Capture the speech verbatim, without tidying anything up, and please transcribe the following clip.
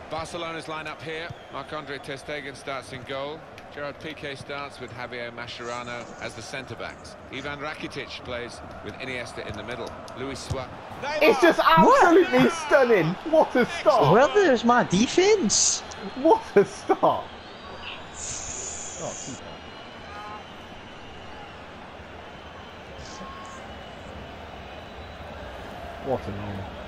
Barcelona's line-up here. Marc-Andre ter Stegen starts in goal. Gerard Piqué starts with Javier Mascherano as the centre-backs. Ivan Rakitic plays with Iniesta in the middle. Luis Suarez. It's just absolutely what? Stunning. What a start. Well, there's my defence. What a start. Oh, what a moment.